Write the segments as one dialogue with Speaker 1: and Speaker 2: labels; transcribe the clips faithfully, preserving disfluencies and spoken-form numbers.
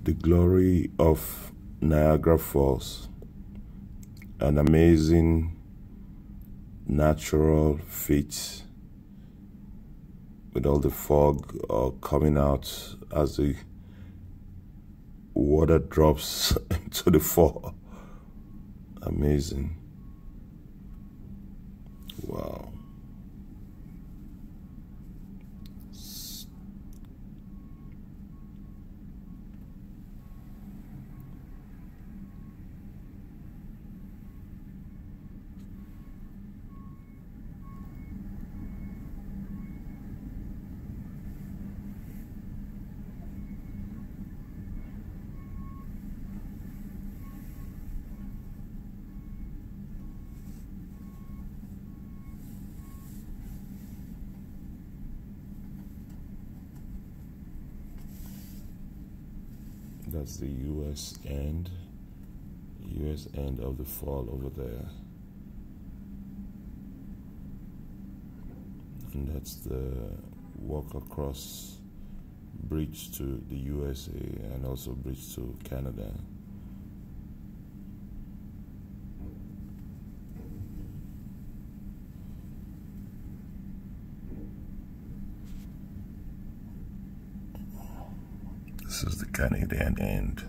Speaker 1: The glory of Niagara Falls, an amazing natural feat with all the fog uh, coming out as the water drops into the fall. Amazing. Wow. That's the U S end, U S end of the fall over there. And that's the walk across bridge to the U S A and also bridge to Canada. This is the Canadian end.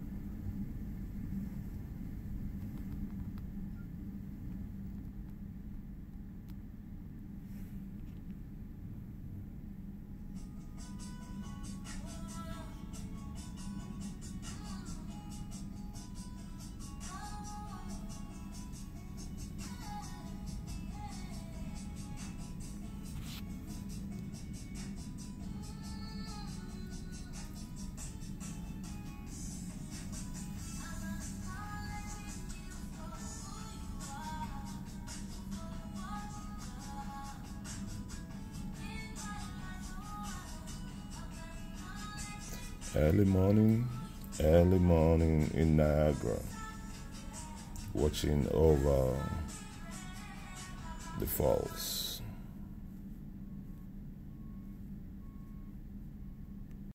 Speaker 1: Early morning, early morning in Niagara, watching over the falls.